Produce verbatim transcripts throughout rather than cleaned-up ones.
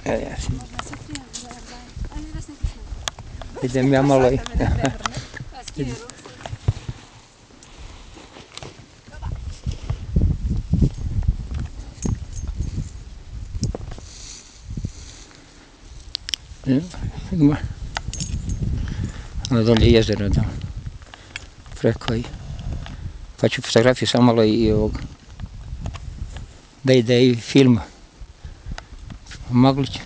Idem ja malo i... Ono dolje jezero tamo. Preko i... Pa ću fotografiju samo malo i ovog... Da ide i film. Maglić.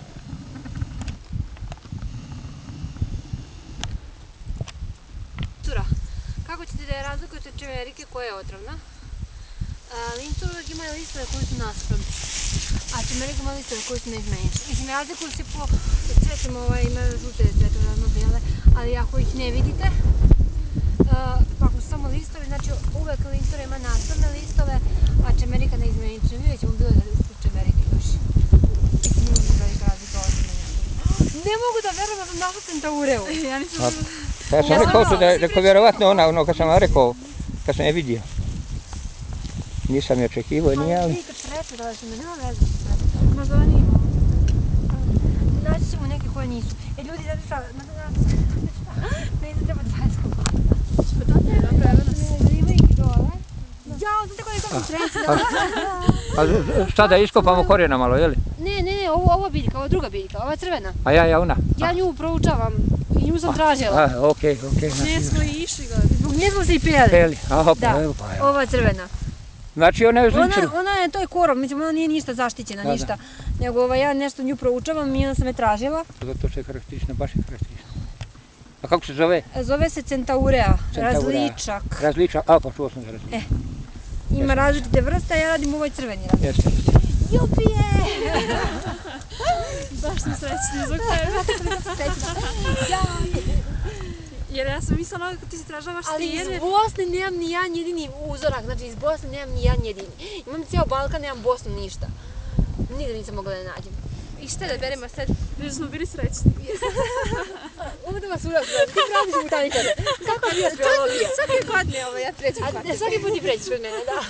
Kako ćete da je razlikujete od čemerike koja je otrovna? Lince uvijek imaju listove koji su naspravni, a čemerike imaju listove koji su najmenši. Mislim, razlikuju se po cvetima, imaju žute cvetove, ravno bijele, ali ako ih ne vidite, pa ako su samo listovi, znači uvijek lince ima naspravne listove, a čemerika neizmenična. Vidjet ćemo bilo da su čemerike još. Mislim, nije velika razlika od čemerike. Ne mogu da verujem da sam našla centaureu. Ja nisam... Ja sam rekao, vjerovatno ona, ono kad sam vam rekao, kad sam je vidio. Nisam je očekivao, nije, ali... Ali vi kad prečitali su me, nema veze što prečitali. Možda ova nije imala. Naći ćemo neke koje nisu. E, ljudi, znate šta, ne ide treba dvadeset komada. Pa to ne napravila nas. Ima ih dole. Jao, znate koje sam srećila. A šta da iskopamo korijena malo, jeli? Ne, ne, ne, ovo biljka, ovo druga biljka, ova crvena. A ja, ja, ona? Ja nju proučavam. I nju sam tražila. A, okej, okej. Ne smo i išli gledati. Zbog nje smo se i peli. Peli, aha, Da, pa evo, pa evo. ova je crvena. Znači ona je zličena? Ona je, to je korov, mislim, ona nije ništa zaštićena, ništa. Nego ja nešto nju proučavam i onda sam je tražila. Zato što je karakteristična, baš je karakteristična. A kako se zove? Zove se centaurea, različak. Različak, a pa čuo sam za različak. Ima različite vrste, a ja radim u ovoj crveni različak. Jeste, jeste. Jupije! Baš sam srećna zbog tebe. Jer ja sam mislila kako ti se tražavaš Ali iz stijene. Bosne nemam ni jedan jedini uzorak, znači iz Bosne nemam ni jedan jedini. Imam cijel Balkan, nemam Bosnu ništa. Nigde nisam mogla da nađem. I šta da beremo sad? Jer smo bili srećni. Ovdje vas urazgledam, ti radiš u tanikade. Kako je bio speleologija? Svake godine ovo, ja pređem kod tebe. Svaki put ti pređeš kod mene, da.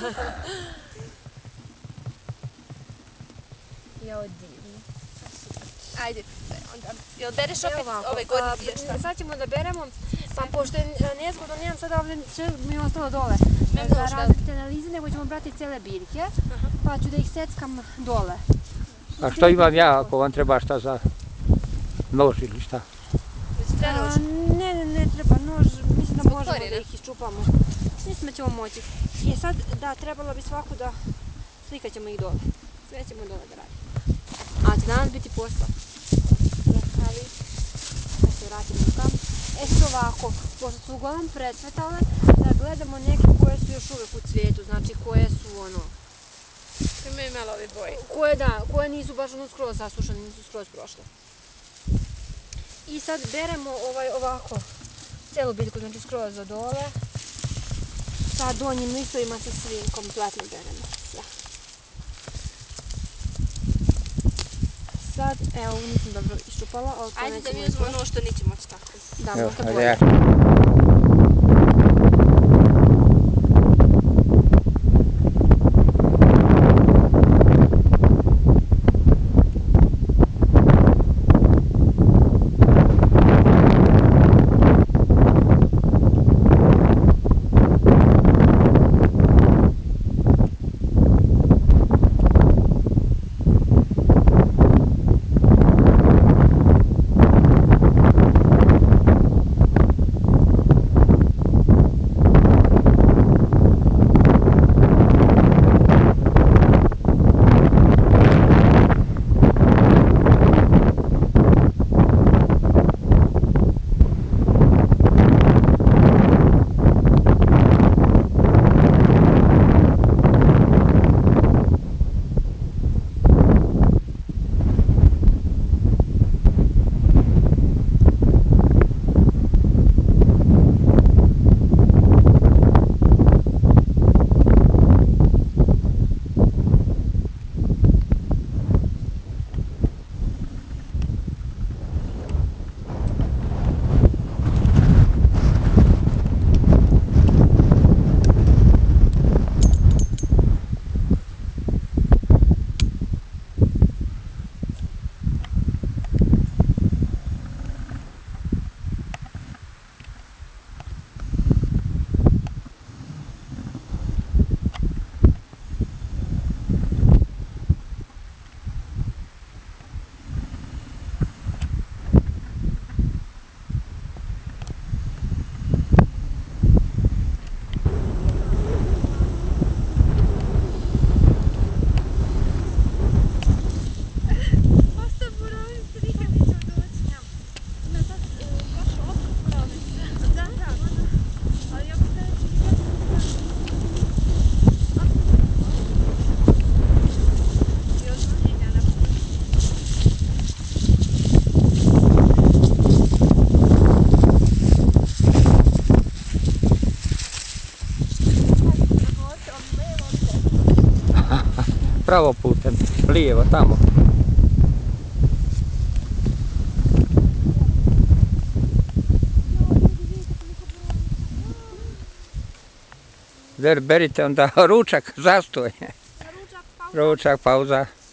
Jao, divno. Ajde, onda, jel bereš opet ove godine dio šta? Sad ćemo da beremo, pa pošto je nezgodno, nemam sada ovdje, sve mi je ostalo dole. Nemam Za nož, da. različite analize, nego ćemo brati cijele biljke, pa ću da ih seckam dole. A što imam ja ako vam treba šta za nož ili šta? A, Ne, ne, ne treba nož, mislim da možemo da ih iščupamo. Mislim da ćemo moći. I sad, da, trebalo bi svaku da slikat ćemo ih dole. Sve ćemo dole da radimo. A će danas biti posla. Ali, da se vratimo u kam. E sad ovako, pošto su uglavnom precvetale, da gledamo neke koje su još uvek u cvijetu, znači koje su ono... Imaju malo ove boje. Koje da, koje nisu baš ono skroz sasušene, nisu skroz prošle. I sad beremo ovaj ovako, celu biljku, znači skroz od dole. Sa donjim listovima se svi kompletno beremo. Sve. Sad, evo, ovo nisam dobro iščupala, ali to Ajde nećemo... da mi uzmemo ono što neće moći tako. Da, Evo, možda ajde bolje. ja. pravo putem, lijevo tamo. Berite onda ručak, zastoj. Ručak, pauza. Ručak, pauza.